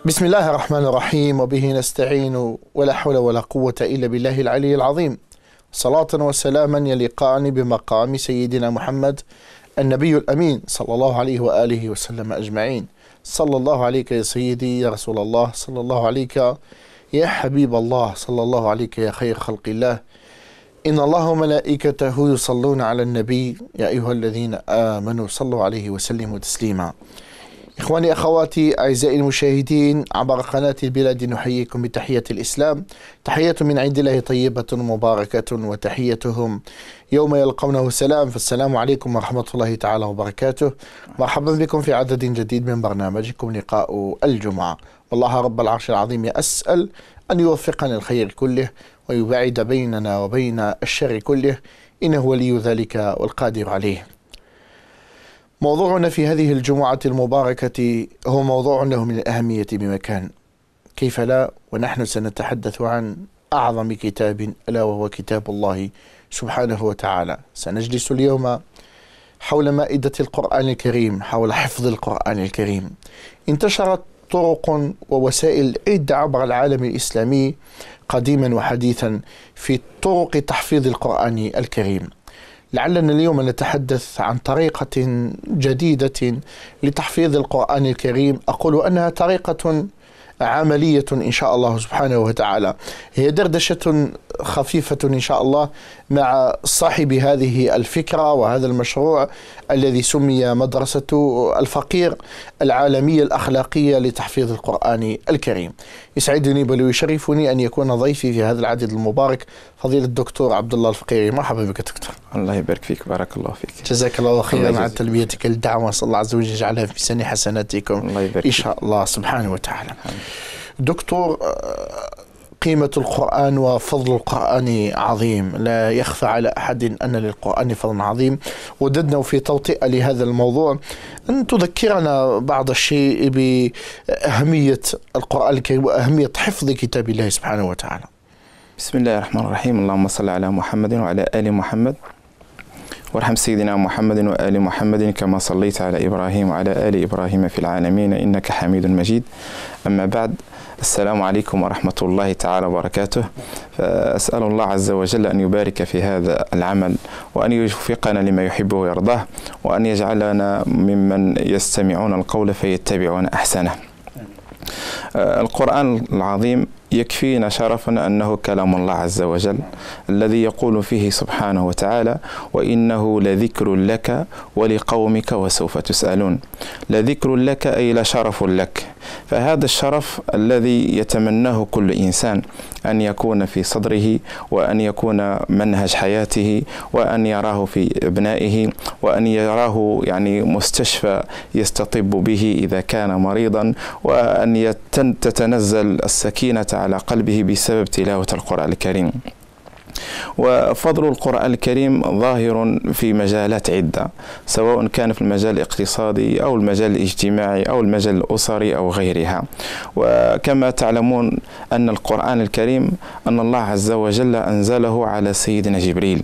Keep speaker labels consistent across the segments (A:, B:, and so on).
A: بسم الله الرحمن الرحيم، وبه نستعين، ولا حول ولا قوة إلا بالله العلي العظيم. صلاة وسلاما يليقان بمقام سيدنا محمد النبي الأمين صلى الله عليه وآله وسلم أجمعين. صلى الله عليك يا سيدي يا رسول الله، صلى الله عليك يا حبيب الله، صلى الله عليك يا خير خلق الله. إن الله وملائكته يصلون على النبي يا أيها الذين آمنوا صلوا عليه وسلموا تسليما. إخواني أخواتي أعزائي المشاهدين عبر قناة البلاد، نحييكم بتحية الإسلام، تحية من عند الله طيبة مباركة، وتحيتهم يوم يلقونه سلام. فالسلام عليكم ورحمة الله تعالى وبركاته. مرحبا بكم في عدد جديد من برنامجكم لقاء الجمعة. والله رب العرش العظيم أسأل أن يوفقنا الخير كله ويبعد بيننا وبين الشر كله، إنه ولي ذلك والقادر عليه. موضوعنا في هذه الجمعة المباركة هو موضوع له من الأهمية بمكان، كيف لا، ونحن سنتحدث عن أعظم كتاب ألا وهو كتاب الله سبحانه وتعالى. سنجلس اليوم حول مائدة القرآن الكريم، حول حفظ القرآن الكريم. انتشرت طرق ووسائل عدة عبر العالم الإسلامي قديما وحديثا في طرق تحفيظ القرآن الكريم. لعلنا اليوم نتحدث عن طريقة جديدة لتحفيظ القرآن الكريم، أقول أنها طريقة عملية إن شاء الله سبحانه وتعالى. هي دردشة خفيفة إن شاء الله مع صاحب هذه الفكرة وهذا المشروع الذي سمي مدرسة الفقير العالمية الأخلاقية لتحفيظ القرآن الكريم. يسعدني بل ويشرفني أن يكون ضيفي في هذا العدد المبارك فضيلة الدكتور عبد الله الفقيري. مرحبا بك دكتور.
B: الله يبارك فيك، بارك الله فيك.
A: جزاك الله خيرا عن تلبيتك الدعوة، صلى الله عز وجل يجعلها في سن حسناتكم إن شاء الله سبحانه وتعالى. دكتور، قيمة القرآن وفضل القرآن عظيم، لا يخفى على أحد أن للقرآن فضل عظيم. وددنا في توطئة لهذا الموضوع أن تذكرنا بعض الشيء بأهمية القرآن الكريم وأهمية حفظ كتاب الله سبحانه وتعالى.
B: بسم الله الرحمن الرحيم. اللهم صل على محمد وعلى آل محمد، وارحم سيدنا محمد وآل محمد كما صليت على إبراهيم وعلى آل إبراهيم في العالمين إنك حميد مجيد. أما بعد، السلام عليكم ورحمة الله تعالى وبركاته. فأسأل الله عز وجل أن يبارك في هذا العمل، وأن يوفقنا لما يحبه ويرضاه، وأن يجعلنا ممن يستمعون القول فيتبعون أحسنه. القرآن العظيم يكفينا شرفا أنه كلام الله عز وجل الذي يقول فيه سبحانه وتعالى: وإنه لذكر لك ولقومك وسوف تسألون. لذكر لك أي لشرف لك. فهذا الشرف الذي يتمناه كل إنسان أن يكون في صدره، وأن يكون منهج حياته، وأن يراه في أبنائه، وأن يراه مستشفى يستطب به إذا كان مريضا، وأن تتنزل السكينة على قلبه بسبب تلاوة القرآن الكريم. وفضل القرآن الكريم ظاهر في مجالات عدة، سواء كان في المجال الاقتصادي أو المجال الاجتماعي أو المجال الأسري أو غيرها. وكما تعلمون أن القرآن الكريم أن الله عز وجل أنزله على سيدنا جبريل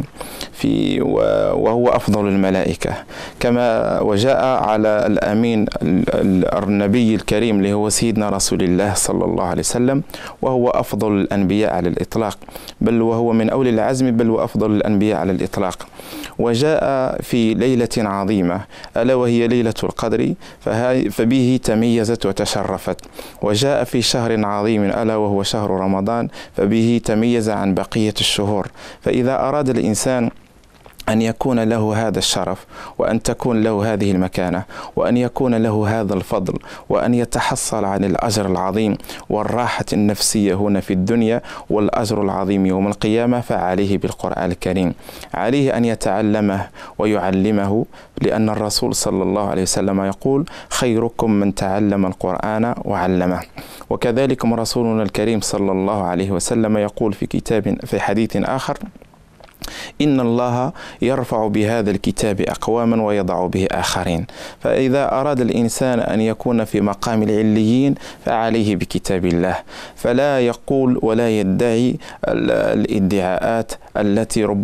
B: وهو أفضل الملائكة، كما وجاء على الأمين النبي الكريم اللي هو سيدنا رسول الله صلى الله عليه وسلم، وهو أفضل الأنبياء على الإطلاق، بل وهو من أولي العزم، بل وأفضل الأنبياء على الإطلاق. وجاء في ليلة عظيمة ألا وهي ليلة القدر، فبه تميزت وتشرفت. وجاء في شهر عظيم ألا وهو شهر رمضان، فبه تميز عن بقية الشهور. فإذا أراد الإنسان أن يكون له هذا الشرف، وأن تكون له هذه المكانة، وأن يكون له هذا الفضل، وأن يتحصل عن الأجر العظيم والراحة النفسية هنا في الدنيا والأجر العظيم يوم القيامة، فعليه بالقرآن الكريم. عليه أن يتعلمه ويعلمه، لأن الرسول صلى الله عليه وسلم يقول: خيركم من تعلم القرآن وعلمه. وكذلك رسولنا الكريم صلى الله عليه وسلم يقول في حديث آخر: إن الله يرفع بهذا الكتاب أقواما ويضع به آخرين. فإذا أراد الإنسان أن يكون في مقام العليين فعليه بكتاب الله، فلا يقول ولا يدعي الادعاءات التي ربما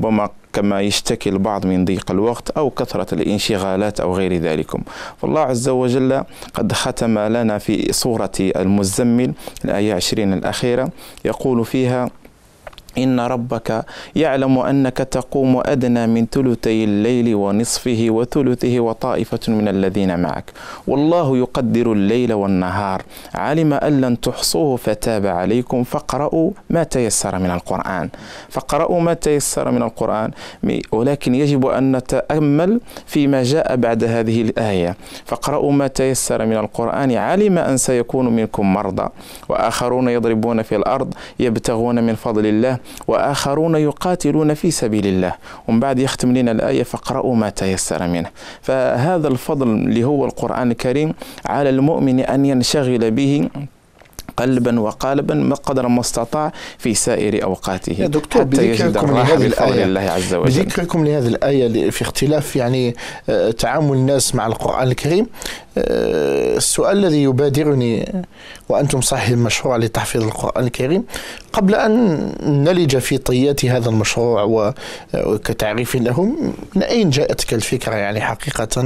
B: كما يشتكي البعض من ضيق الوقت أو كثرة الانشغالات أو غير ذلك. فالله عز وجل قد ختم لنا في سورة المزمل الآية 20 الأخيرة يقول فيها: إن ربك يعلم أنك تقوم أدنى من ثلثي الليل ونصفه وثلثه وطائفة من الذين معك والله يقدر الليل والنهار علم أن لن تحصوه فتاب عليكم فاقرؤوا ما تيسر من القرآن. فاقرؤوا ما تيسر من القرآن، ولكن يجب أن نتأمل فيما جاء بعد هذه الآية: فاقرؤوا ما تيسر من القرآن علم أن سيكون منكم مرضى وآخرون يضربون في الأرض يبتغون من فضل الله وآخرون يقاتلون في سبيل الله. ومن بعد يختم لنا الآية: فاقرؤوا ما تيسر منه. فهذا الفضل اللي هو القرآن الكريم على المؤمن أن ينشغل به قلبا وقالبا قدر ما استطاع في سائر أوقاته
A: يا دكتور،
B: حتى يجد الراحة بفضل الله عز وجل.
A: بذكركم لهذه الآية في اختلاف يعني تعامل الناس مع القرآن الكريم، السؤال الذي يبادرني وأنتم صاحب المشروع لتحفيظ القرآن الكريم، قبل أن نلج في طيات هذا المشروع وكتعريف له، من أين جاءتك الفكرة يعني حقيقة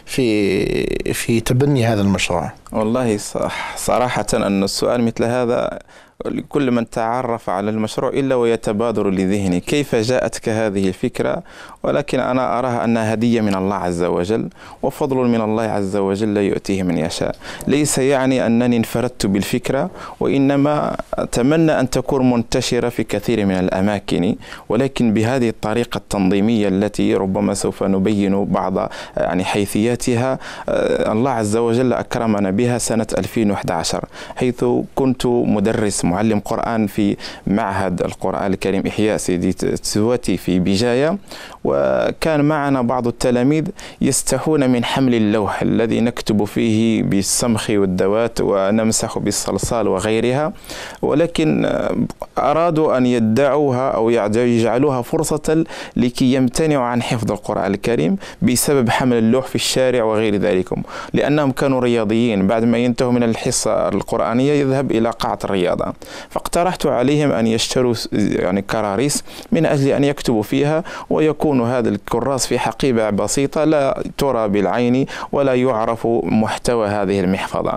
A: في تبني هذا المشروع؟
B: والله صراحة أن السؤال مثل هذا كل من تعرف على المشروع إلا ويتبادر لذهني كيف جاءتك هذه الفكرة، ولكن أنا أراها أنها هدية من الله عز وجل وفضل من الله عز وجل يؤتيه من يشاء. ليس يعني أنني انفردت بالفكرة، وإنما أتمنى أن تكون منتشرة في كثير من الأماكن، ولكن بهذه الطريقة التنظيمية التي ربما سوف نبين بعض يعني حيثياتها. الله عز وجل أكرمنا بها سنة 2011 حيث كنت مدرس معلم قرآن في معهد القرآن الكريم إحياء سيدي تسواتي في بجاية، وكان معنا بعض التلاميذ يستحون من حمل اللوح الذي نكتب فيه بالسمخ والدوات ونمسح بالصلصال وغيرها، ولكن أرادوا أن يدعوها أو يجعلوها فرصة لكي يمتنعوا عن حفظ القرآن الكريم بسبب حمل اللوح في الشارع وغير ذلك، لأنهم كانوا رياضيين. بعد ما ينتهوا من الحصة القرآنية يذهب إلى قاعة الرياضة، فاقترحت عليهم أن يشتروا يعني كراريس من أجل أن يكتبوا فيها، ويكون هذا الكراس في حقيبة بسيطة لا ترى بالعين ولا يعرف محتوى هذه المحفظة.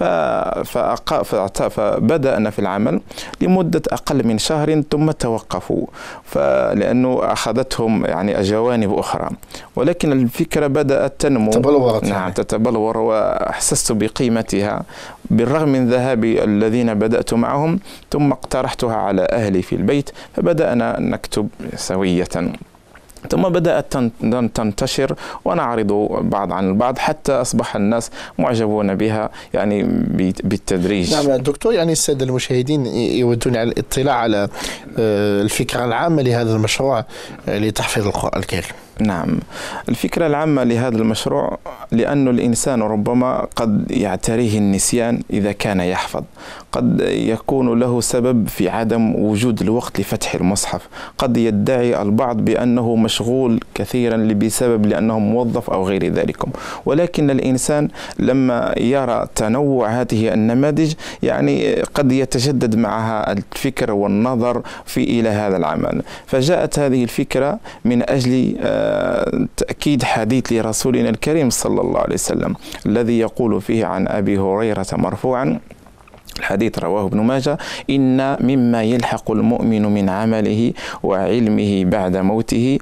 B: فبدأنا في العمل لمدة أقل من شهر ثم توقفوا لأنه أخذتهم يعني جوانب أخرى، ولكن الفكرة بدأت تنمو
A: نعم
B: تتبلور، وأحسست بقيمتها بالرغم من ذهاب الذين بدأت معهم، ثم اقترحتها على أهلي في البيت فبدأنا نكتب سوية، ثم بدأت تنتشر ونعرض بعض عن البعض حتى أصبح الناس معجبون بها يعني بالتدريج.
A: نعم دكتور، يعني السادة المشاهدين يودون على الاطلاع على الفكرة العامة لهذا المشروع لتحفيظ القرآن الكريم.
B: نعم، الفكرة العامة لهذا المشروع لأن الإنسان ربما قد يعتريه النسيان إذا كان يحفظ، قد يكون له سبب في عدم وجود الوقت لفتح المصحف، قد يدعي البعض بأنه مشغول كثيرا بسبب لأنه موظف أو غير ذلك، ولكن الإنسان لما يرى تنوع هذه النماذج يعني قد يتجدد معها الفكر والنظر إلى هذا العمل. فجاءت هذه الفكرة من أجل تأكيد حديث لرسولنا الكريم صلى الله عليه وسلم الذي يقول فيه عن أبي هريرة مرفوعا، الحديث رواه ابن ماجه: إن مما يلحق المؤمن من عمله وعلمه بعد موته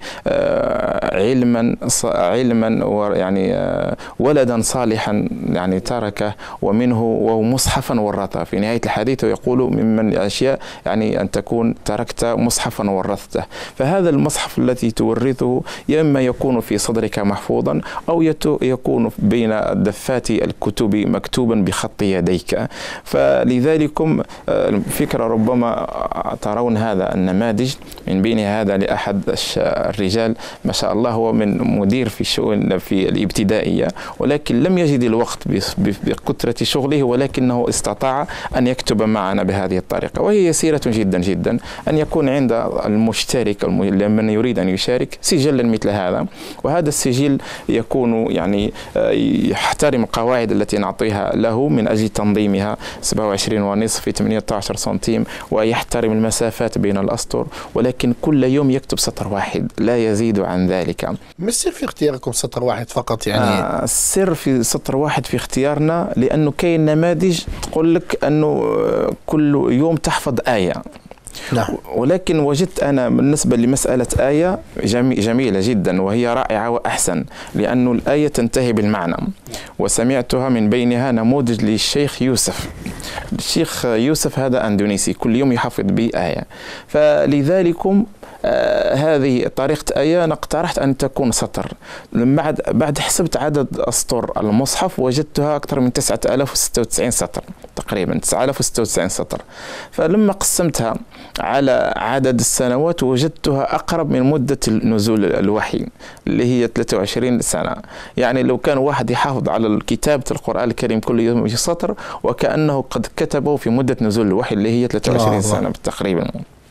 B: علما يعني ولدا صالحا يعني تركه ومنه ومصحفا ورثه. في نهاية الحديث يقول ممن الأشياء يعني أن تكون تركت مصحفا ورثته. فهذا المصحف الذي تورثه يا إما يكون في صدرك محفوظا أو يكون بين دفات الكتب مكتوبا بخط يديك. لذلكم الفكرة ربما ترون هذا النماذج من بين هذا لأحد الرجال ما شاء الله هو من مدير في الشؤون في الابتدائية، ولكن لم يجد الوقت بكثرة شغله، ولكنه استطاع أن يكتب معنا بهذه الطريقة، وهي يسيرة جدا جدا أن يكون عند المشترك من يريد أن يشارك سجلا مثل هذا، وهذا السجل يكون يعني يحترم القواعد التي نعطيها له من أجل تنظيمها. 29.5 في 18 سنتيم، ويحترم المسافات بين الأسطر، ولكن كل يوم يكتب سطر واحد لا يزيد عن ذلك.
A: ما السر في اختياركم سطر واحد فقط يعني؟
B: السر في سطر واحد في اختيارنا لأنه كاين نماذج تقول لك أنه كل يوم تحفظ آية.
A: نعم.
B: ولكن وجدت أنا بالنسبة لمسألة آية جميلة جدا وهي رائعة وأحسن، لأن الآية تنتهي بالمعنى، وسمعتها من بينها نموذج للشيخ يوسف. الشيخ يوسف هذا أندونيسي كل يوم يحفظ بآية، فلذلك هذه طريقة آية أنا اقترحت أن تكون سطر. بعد حسبت عدد أسطر المصحف وجدتها أكثر من 9096 سطر تقريبا، 9096 سطر. فلما قسمتها على عدد السنوات وجدتها أقرب من مدة نزول الوحي اللي هي 23 سنة. يعني لو كان واحد يحافظ على كتابة القرآن الكريم كل يوم سطر وكأنه قد كتبه في مدة نزول الوحي اللي هي 23 سنة تقريبا.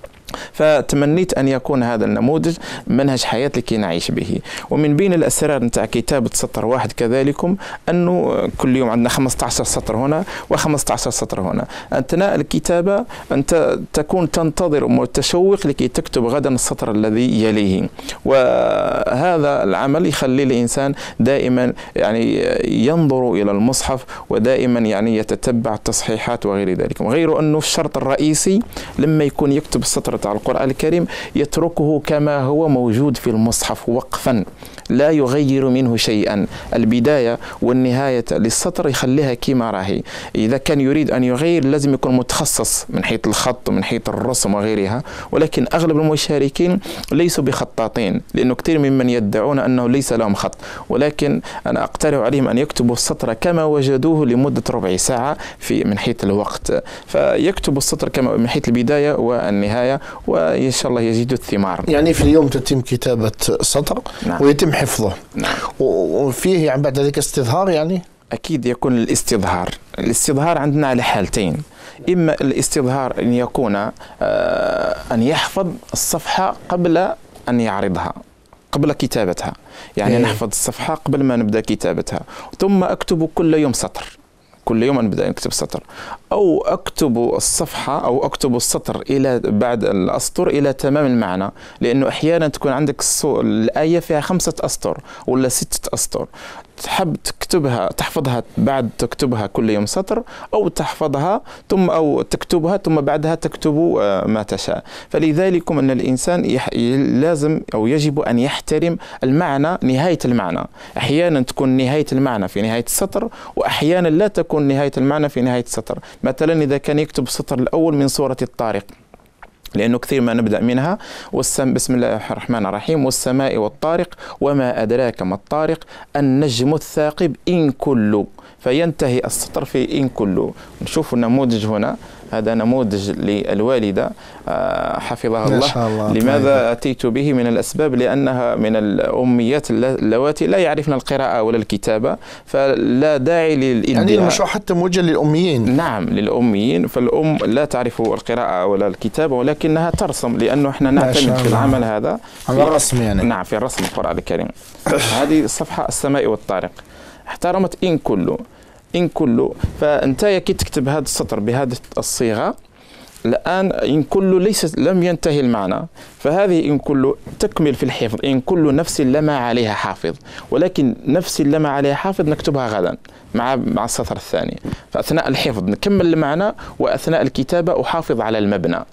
B: فتمنيت أن يكون هذا النموذج منهج حياة لكي نعيش به. ومن بين الأسرار نتاع كتابة سطر واحد كذلكم أنه كل يوم عندنا 15 سطر هنا و15 سطر هنا. أثناء الكتابة أنت تكون تنتظر ومتشوق لكي تكتب غدا السطر الذي يليه، وهذا العمل يخلي الإنسان دائما يعني ينظر إلى المصحف ودائما يعني يتتبع التصحيحات وغير ذلك. وغير أنه الشرط الرئيسي لما يكون يكتب السطر على القرآن الكريم يتركه كما هو موجود في المصحف وقفا، لا يغير منه شيئا. البداية والنهاية للسطر يخليها كما راهي. إذا كان يريد أن يغير لازم يكون متخصص من حيث الخط ومن حيث الرسم وغيرها، ولكن أغلب المشاركين ليسوا بخطاطين، لأنه كثير ممن يدعون أنه ليس لهم خط، ولكن أنا أقترح عليهم أن يكتبوا السطر كما وجدوه لمدة ربع ساعة من حيث الوقت، فيكتبوا السطر كما من حيث البداية والنهاية، وإن شاء الله يزيد الثمار.
A: يعني في اليوم تتم كتابة سطر. نعم. ويتم حفظه.
B: نعم.
A: وفيه يعني بعد ذلك استظهار يعني؟
B: أكيد يكون الاستظهار عندنا على حالتين. إما الاستظهار أن يكون أن يحفظ الصفحة قبل أن يعرضها، قبل كتابتها، يعني نحفظ الصفحة قبل ما نبدأ كتابتها، ثم أكتب كل يوم سطر، كل يوم نبدأ نكتب سطر، أو أكتب الصفحة أو أكتب السطر إلى بعد الأسطر إلى تمام المعنى، لأنه أحيانا تكون عندك الآية فيها 5 أسطر ولا 6 أسطر، تحب تكتبها تحفظها بعد تكتبها كل يوم سطر، أو تحفظها أو تكتبها ثم بعدها تكتب ما تشاء. فلذلك أن الإنسان لازم أو يجب أن يحترم المعنى، نهاية المعنى. أحيانا تكون نهاية المعنى في نهاية السطر، وأحيانا لا تكون نهاية المعنى في نهاية السطر. مثلا إذا كان يكتب السطر الأول من سورة الطارق، لأنه كثير ما نبدأ منها بسم الله الرحمن الرحيم والسماء والطارق وما أدراك ما الطارق النجم الثاقب إن كل، فينتهي السطر في إن كل. نشوف النموذج هنا، هذا نموذج للوالدة حفظها الله. لماذا أتيت به؟ من الأسباب لأنها من الأميات اللواتي لا يعرفن القراءة ولا الكتابة، فلا داعي للإبداع.
A: يعني المشروع حتى موجه للأميين.
B: نعم للأميين، فالأم لا تعرف القراءة ولا الكتابة ولكنها ترسم، لأنه احنا نعتمد في العمل هذا
A: على الرسم يعني.
B: نعم في الرسم القرآن الكريم. هذه الصفحة السماء والطارق احترمت إن كله، فأنت كي تكتب هذا السطر بهذه الصيغة الآن إن كله لم ينتهي المعنى، فهذه إن كله تكمل في الحفظ. إن كل نفس لما عليها حافظ، ولكن نفس لما عليها حافظ نكتبها غدا مع السطر الثاني. فأثناء الحفظ نكمل المعنى، وأثناء الكتابة أحافظ على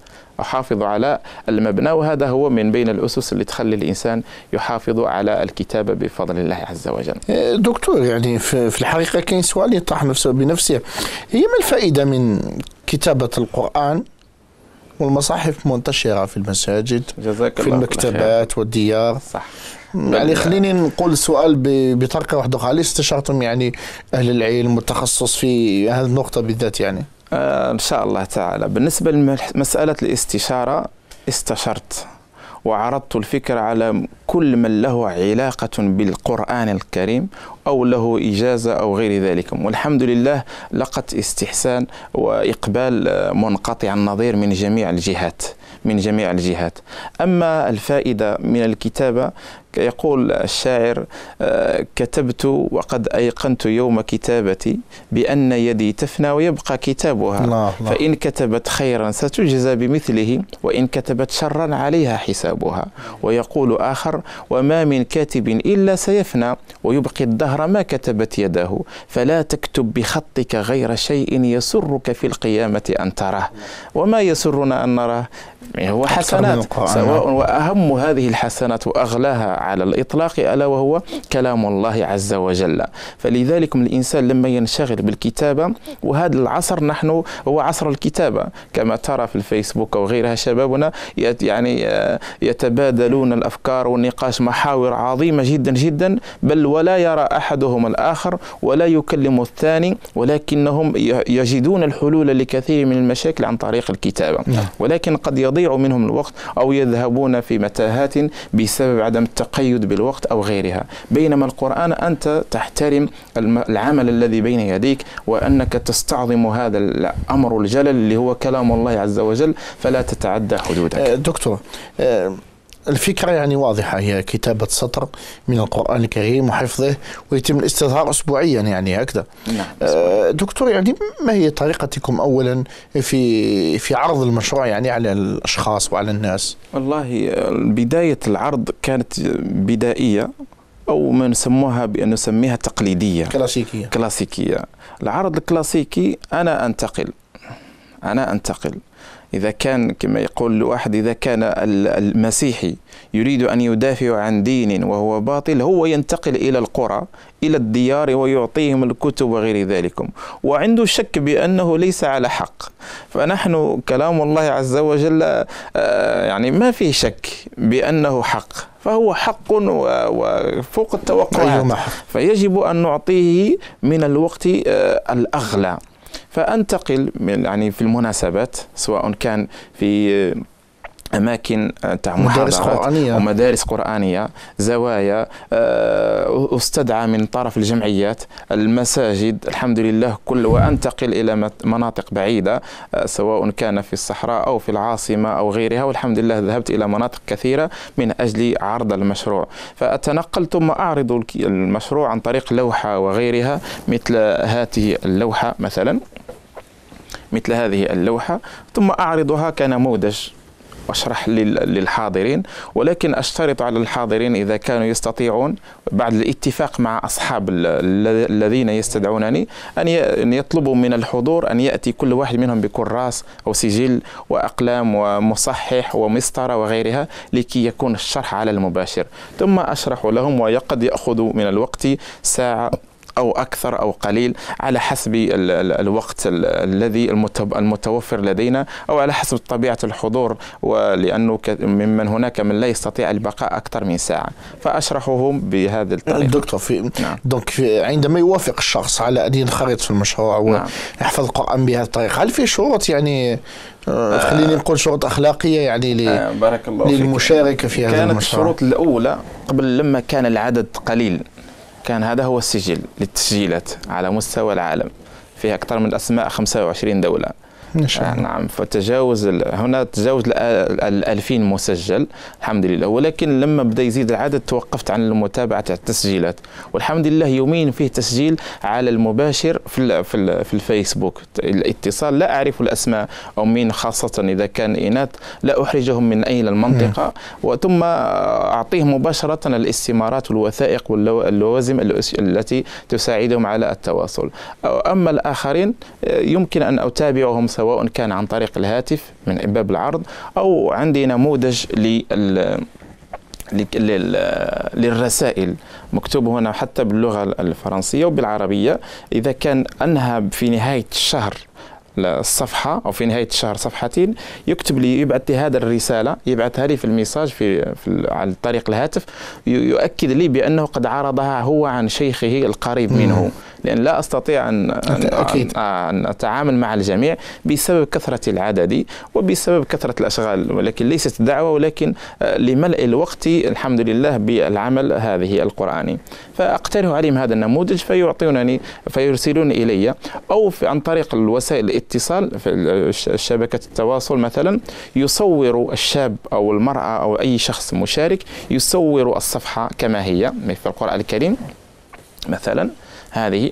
B: المبنى. وهذا هو من بين الأسس اللي تخلي الإنسان يحافظ على الكتابة بفضل الله عز وجل.
A: دكتور، يعني في الحقيقة كاين سؤال يطرح نفسه بنفسه، هي ما الفائدة من كتابة القرآن والمصاحف منتشرة في المساجد في المكتبات والديار؟
B: صح.
A: يعني خليني نقول السؤال بطريقة واحدة، هل استشرتم يعني أهل العلم متخصص في هذه النقطة بالذات يعني؟
B: إن شاء الله تعالى. بالنسبة لمسألة الاستشارة، استشرت وعرضت الفكرة على كل من له علاقة بالقرآن الكريم أو له إجازة أو غير ذلك، والحمد لله لقت استحسان وإقبال منقطع النظير من جميع الجهات. أما الفائدة من الكتابة يقول الشاعر: كتبت وقد أيقنت يوم كتابتي بأن يدي تفنى ويبقى كتابها.
A: الله الله.
B: فإن كتبت خيرا ستجزى بمثله، وإن كتبت شرا عليها حسابها. ويقول آخر: وما من كاتب إلا سيفنى ويبقي الدهر ما كتبت يداه، فلا تكتب بخطك غير شيء يسرك في القيامة أن تراه، وما يسرنا أن نراه هو حسنات سواء. وأهم هذه الحسنات وأغلاها على الإطلاق ألا وهو كلام الله عز وجل. فلذلك الإنسان لما ينشغل بالكتابة، وهذا العصر نحن هو عصر الكتابة كما ترى في الفيسبوك أو غيرها، شبابنا يعني يتبادلون الأفكار والنقاش، محاور عظيمة جدا جدا، بل ولا يرى أحدهم الآخر ولا يكلم الثاني، ولكنهم يجدون الحلول لكثير من المشاكل عن طريق الكتابة. ولكن قد يضيع منهم الوقت أو يذهبون في متاهات بسبب عدم التقيد بالوقت أو غيرها. بينما القرآن أنت تحترم العمل الذي بين يديك، وأنك تستعظم هذا الأمر الجلل اللي هو كلام الله عز وجل، فلا تتعدى حدودك.
A: دكتور، الفكرة يعني واضحة، هي كتابة سطر من القرآن الكريم وحفظه، ويتم الاستظهار أسبوعيا يعني هكذا.
B: نعم.
A: دكتور، يعني ما هي طريقتكم أولا في عرض المشروع يعني على الأشخاص وعلى الناس؟
B: والله بداية العرض كانت بدائية، أو ما نسموها بأن نسميها تقليدية كلاسيكية. العرض الكلاسيكي أنا أنتقل إذا كان كما يقول الواحد، إذا كان المسيحي يريد أن يدافع عن دين وهو باطل، هو ينتقل إلى القرى إلى الديار ويعطيهم الكتب وغير ذلك، وعنده شك بأنه ليس على حق. فنحن كلام الله عز وجل يعني ما فيه شك بأنه حق، فهو حق وفوق التوقعات، فيجب أن نعطيه من الوقت الأغلى. فأنتقل يعني في المناسبات، سواء كان في أماكن تاع محاضرات ومدارس قرآنية، زوايا، استدعى من طرف الجمعيات، المساجد، الحمد لله كل، وأنتقل إلى مناطق بعيدة سواء كان في الصحراء أو في العاصمة أو غيرها، والحمد لله ذهبت إلى مناطق كثيرة من أجل عرض المشروع. فأتنقل ثم أعرض المشروع عن طريق لوحة وغيرها، مثل هذه اللوحة مثلا، مثل هذه اللوحة، ثم أعرضها كنموذج واشرح للحاضرين، ولكن اشترط على الحاضرين اذا كانوا يستطيعون بعد الاتفاق مع اصحاب الذين يستدعونني ان يطلبوا من الحضور ان ياتي كل واحد منهم بكراس او سجل واقلام ومصحح ومسطره وغيرها، لكي يكون الشرح على المباشر. ثم اشرح لهم، وقد ياخذ من الوقت ساعه أو أكثر أو قليل على حسب الوقت الذي المتوفر لدينا، أو على حسب طبيعة الحضور، ولأنه ممن هناك من لا يستطيع البقاء أكثر من ساعة، فأشرحهم بهذه الطريقة.
A: دكتور، عندما يوافق الشخص على أن ينخرط في المشروع ويحفظ القرآن بهذه الطريقة، هل في شروط يعني خليني نقول شروط أخلاقية يعني
B: بارك الله
A: للمشاركة في هذا المشروع؟
B: كانت الشروط الأولى قبل لما كان العدد قليل، كان هذا هو السجل للتسجيلات على مستوى العالم، فيها أكثر من أسماء 25 دولة. نعم، فتجاوز هنا تجاوز 2000 مسجل الحمد لله. ولكن لما بدأ يزيد العدد توقفت عن المتابعة التسجيلات، والحمد لله يوميا فيه تسجيل على المباشر في الفيسبوك، الاتصال لا أعرف الأسماء أو مين، خاصة إذا كان إناث لا أحرجهم من أين المنطقة، وثم أعطيهم مباشرة الاستمارات والوثائق واللوازم التي تساعدهم على التواصل. أما الآخرين يمكن أن أتابعهم سواء كان عن طريق الهاتف من باب العرض، أو عندي نموذج للرسائل مكتوب هنا حتى باللغة الفرنسية وبالعربية. إذا كان أنهى في نهاية الشهر الصفحة أو في نهاية الشهر صفحتين، يكتب لي، يبعث لي هذا الرسالة، يبعثها لي في الميساج على طريق الهاتف، يؤكد لي بأنه قد عرضها هو عن شيخه القريب منه، لأن لا أستطيع أن أتعامل مع الجميع بسبب كثرة العدد وبسبب كثرة الأشغال، ولكن ليست دعوة، ولكن لملء الوقت الحمد لله بالعمل هذه القرآني. فأقترح عليهم هذا النموذج فيعطونني، فيرسلون إلي، أو عن طريق الوسائل الاتصال في شبكة التواصل مثلا يصور الشاب أو المرأة أو أي شخص مشارك يصور الصفحة كما هي في القرآن الكريم. مثلا هذه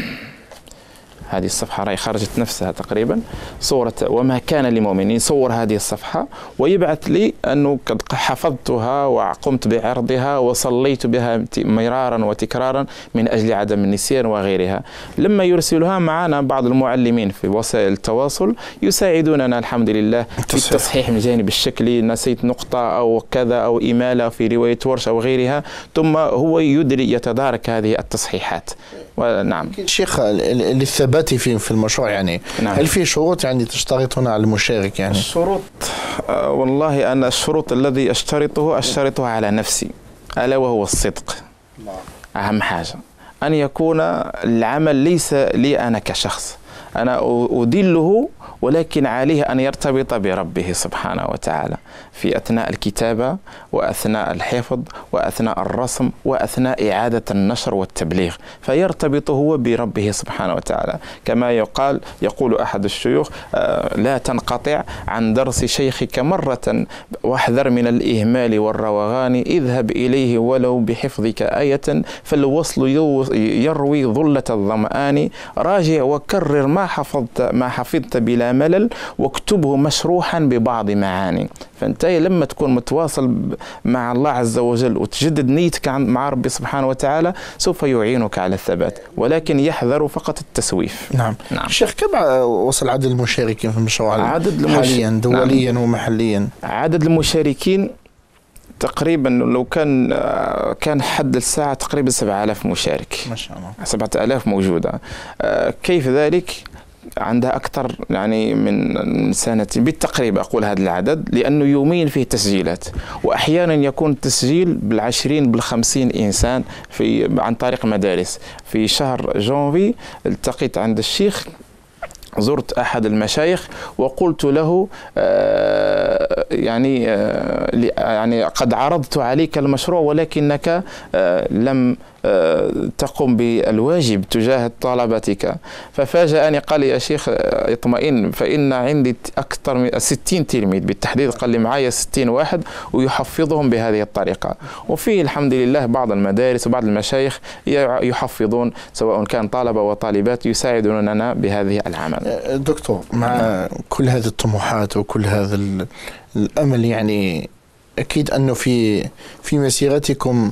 B: الصفحة راهي خرجت نفسها تقريبا صورة وما كان لمؤمن، يصور هذه الصفحة ويبعث لي أنه قد حفظتها وقمت بعرضها وصليت بها مرارا وتكرارا من أجل عدم النسيان وغيرها. لما يرسلها معنا بعض المعلمين في وسائل التواصل يساعدوننا الحمد لله في التصحيح من الجانب الشكلي، نسيت نقطة أو كذا أو إمالة في رواية ورش أو غيرها، ثم هو يتدارك هذه التصحيحات. نعم
A: شيخ، للثبات في المشروع يعني
B: نعم.
A: هل في شروط يعني تشترطها على المشارك؟ يعني
B: الشروط والله أنا الشروط الذي أشترطها على نفسي، ألا وهو الصدق. أهم حاجة أن يكون العمل ليس لي أنا كشخص، أنا أدله، ولكن عليه أن يرتبط بربه سبحانه وتعالى في أثناء الكتابة وأثناء الحفظ وأثناء الرسم وأثناء إعادة النشر والتبليغ، فيرتبط هو بربه سبحانه وتعالى. كما يقول أحد الشيوخ لا تنقطع عن درس شيخك مرة، واحذر من الإهمال والروغان، اذهب إليه ولو بحفظك آية، فالوصل يروي ظلة الظمآن، راجع وكرر ما حفظت بلا ملل، واكتبه مشروحا ببعض معاني. فانت لما تكون متواصل مع الله عز وجل وتجدد نيتك مع ربي سبحانه وتعالى سوف يعينك على الثبات، ولكن يحذر فقط التسويف.
A: نعم. شيخ، كم وصل عدد المشاركين في المشروع حاليا دوليا ومحليا؟
B: عدد المشاركين تقريبا لو كان حد الساعة تقريبا 7000 مشارك
A: ما شاء الله،
B: 7000 موجودة. كيف ذلك؟ عندها أكثر يعني من سنة بالتقريب أقول هذا العدد، لأنه يوميا فيه تسجيلات، وأحيانا يكون التسجيل بال20 بال50 إنسان عن طريق مدارس. في شهر جانفي التقيت عند الشيخ، زرت أحد المشايخ وقلت له يعني قد عرضت عليك المشروع ولكنك لم تقوم بالواجب تجاه طلبتك. ففاجأني، قال لي يا شيخ اطمئن، فإن عندي أكثر من 60 تلميذ بالتحديد، قال لي معايا 60 واحد ويحفظهم بهذه الطريقة. وفي الحمد لله بعض المدارس وبعض المشايخ يحفظون، سواء كان طلبة وطالبات يساعدوننا بهذه العمل.
A: دكتور، مع كل هذه الطموحات وكل هذا الأمل، يعني أكيد أنه في مسيرتكم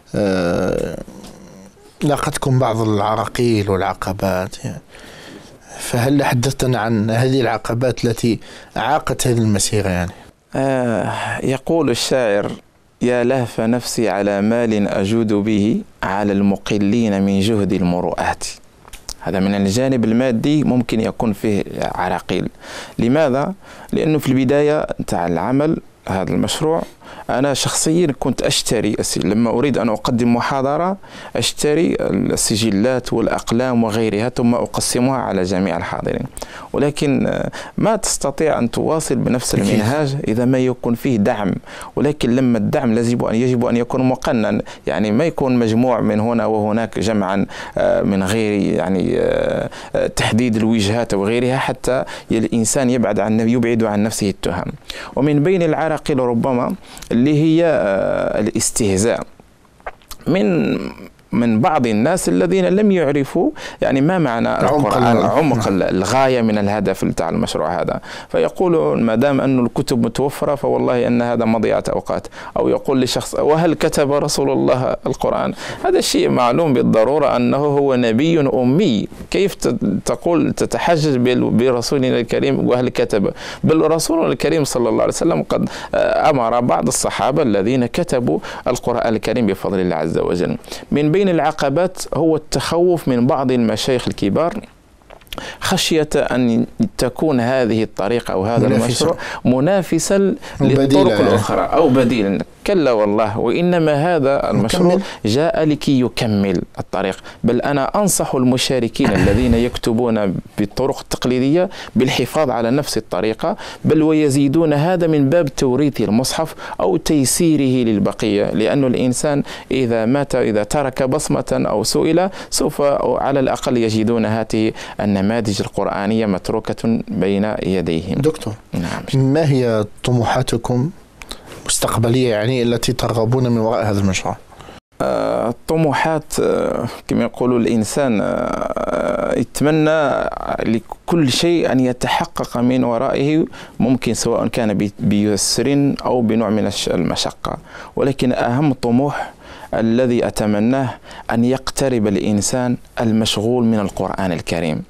A: لاقتكم بعض العراقيل والعقبات، يعني فهل حدثتنا عن هذه العقبات التي أعاقت هذه المسيرة؟ يعني
B: يقول الشاعر: يا لهف نفسي على مال أجود به على المقلين من جهد المروءات. هذا من الجانب المادي ممكن يكون فيه عراقيل. لماذا؟ لأنه في البداية نتاع العمل هذا المشروع أنا شخصيا كنت أشتري لما أريد أن أقدم محاضرة أشتري السجلات والأقلام وغيرها ثم أقسمها على جميع الحاضرين، ولكن ما تستطيع أن تواصل بنفس المنهاج إذا ما يكون فيه دعم. ولكن لما الدعم يجب أن يكون مقنن، يعني ما يكون مجموع من هنا وهناك جمعا من غير يعني تحديد الوجهات وغيرها، حتى الإنسان يبعد عن نفسه التهم. ومن بين العراقيل ربما اللي هي الاستهزاء من بعض الناس الذين لم يعرفوا يعني ما معنى عمق الغاية من الهدف بتاع المشروع هذا. فيقولوا ما دام أن الكتب متوفرة فوالله أن هذا مضيعة أوقات، أو يقول لشخص: وهل كتب رسول الله القرآن؟ هذا الشيء معلوم بالضرورة أنه هو نبي أمي، كيف تقول تتحجج برسولنا الكريم وهل كتب؟ بل رسولنا الكريم صلى الله عليه وسلم قد أمر بعض الصحابة الذين كتبوا القرآن الكريم بفضل الله عز وجل. من بين العقبات هو التخوف من بعض المشايخ الكبار خشية أن تكون هذه الطريقة أو هذا المشروع منافسا للطرق الأخرى أو بديل. كلا والله، وإنما هذا المشروع جاء لكي يكمل الطريق. بل أنا أنصح المشاركين الذين يكتبون بالطرق التقليدية بالحفاظ على نفس الطريقة، بل ويزيدون هذا من باب توريث المصحف أو تيسيره للبقية، لأن الإنسان إذا مات، إذا ترك بصمة أو سئل، سوف على الأقل يجدون هذه النماذج القرآنية متروكة بين يديهم.
A: دكتور،
B: نعم.
A: ما هي طموحاتكم المستقبلية يعني التي ترغبون من وراء هذا المشروع؟
B: الطموحات كما يقول الإنسان يتمنى لكل شيء أن يتحقق من ورائه، ممكن سواء كان بيسر أو بنوع من المشقة، ولكن أهم طموح الذي أتمناه أن يقترب الإنسان المشغول من القرآن الكريم،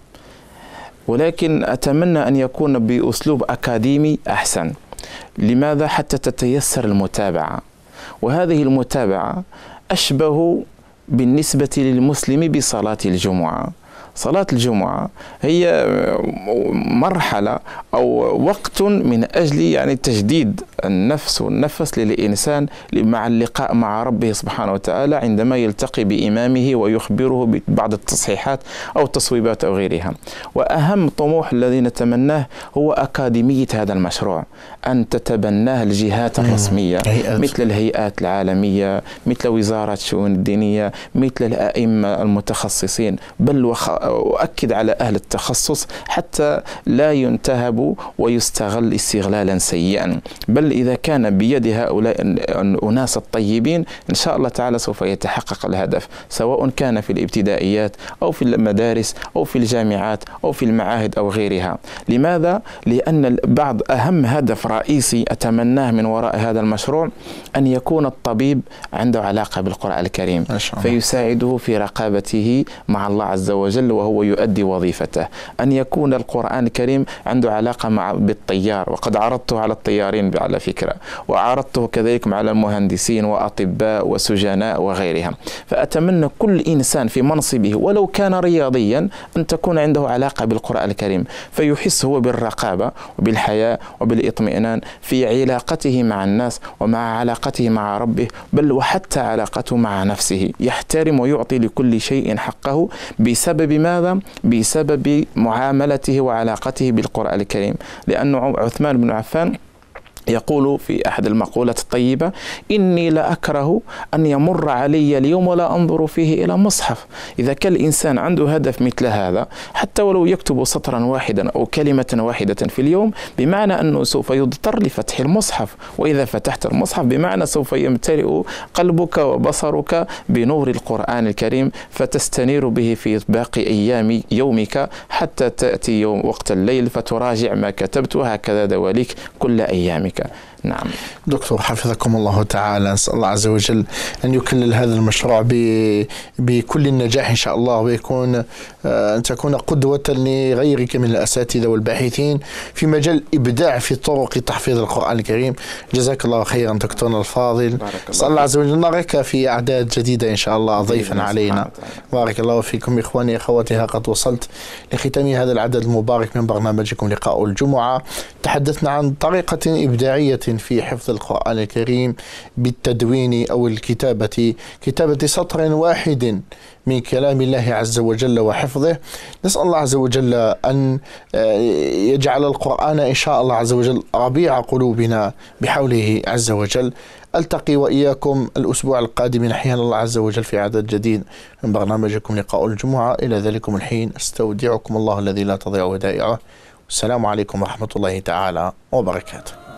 B: ولكن أتمنى أن يكون بأسلوب أكاديمي أحسن. لماذا؟ حتى تتيسر المتابعة، وهذه المتابعة أشبه بالنسبة للمسلم بصلاة الجمعة. صلاة الجمعة هي مرحلة أو وقت من أجل يعني تجديد النفس والنفس للإنسان مع اللقاء مع ربه سبحانه وتعالى عندما يلتقي بإمامه ويخبره ببعض التصحيحات أو التصويبات أو غيرها. وأهم طموح الذي نتمناه هو أكاديمية هذا المشروع، أن تتبناه الجهات الرسمية مثل الهيئات العالمية، مثل وزارة الشؤون الدينية، مثل الأئمة المتخصصين، بل وأؤكد على أهل التخصص حتى لا ينتهب ويستغل استغلالا سيئا، بل إذا كان بيد هؤلاء الأناس الطيبين إن شاء الله تعالى سوف يتحقق الهدف، سواء كان في الابتدائيات أو في المدارس أو في الجامعات أو في المعاهد أو غيرها. لماذا؟ لأن بعض أهم هدف رئيسي أتمناه من وراء هذا المشروع أن يكون الطبيب عنده علاقة بالقرآن الكريم، فيساعده في رقابته مع الله عز وجل وهو يؤدي وظيفته. أن يكون القرآن الكريم عنده علاقة بالطيار، وقد عرضته على الطيارين على فكرة، وعرضته كذلك على المهندسين وأطباء وسجناء وغيرها. فأتمنى كل إنسان في منصبه ولو كان رياضيا أن تكون عنده علاقة بالقرآن الكريم، فيحس هو بالرقابة وبالحياة وبالإطمئنان في علاقته مع الناس ومع علاقته مع ربه، بل وحتى علاقته مع نفسه، يحترم ويعطي لكل شيء حقه. بسبب ماذا؟ بسبب معاملته وعلاقته بالقرآن الكريم. لأن عثمان بن عفان يقول في أحد المقولات الطيبة: إني لأكره أن يمر علي اليوم ولا أنظر فيه إلى مصحف. إذا كان الإنسان عنده هدف مثل هذا، حتى ولو يكتب سطرا واحدا أو كلمة واحدة في اليوم، بمعنى أنه سوف يضطر لفتح المصحف، وإذا فتحت المصحف بمعنى سوف يمتلئ قلبك وبصرك بنور القرآن الكريم، فتستنير به في باقي أيام يومك حتى تأتي يوم وقت الليل فتراجع ما كتبت، وهكذا دواليك كل أيامك. نعم
A: دكتور، حفظكم الله تعالى. نسأل الله عز وجل أن يكلل هذا المشروع بكل النجاح إن شاء الله، ويكون أن تكون قدوة لغيرك من الأساتذة والباحثين في مجال إبداع في طرق تحفيظ القرآن الكريم. جزاك الله خيرا دكتورنا الفاضل. نسأل الله عز وجل نراك في أعداد جديدة إن شاء الله ضيفا علينا. بارك الله فيكم إخواني أخواتي. قد وصلت لختام هذا العدد المبارك من برنامجكم لقاء الجمعة. تحدثنا عن طريقة إبداعية في حفظ القرآن الكريم بالتدوين أو الكتابة، كتابة سطر واحد من كلام الله عز وجل وحفظه. نسأل الله عز وجل أن يجعل القرآن إن شاء الله عز وجل ربيع قلوبنا بحوله عز وجل. ألتقي وإياكم الأسبوع القادم إن أحيانا الله عز وجل في عدد جديد من برنامجكم لقاء الجمعة. إلى ذلكم الحين استودعكم الله الذي لا تضيع ودائعه. السلام عليكم ورحمة الله تعالى وبركاته.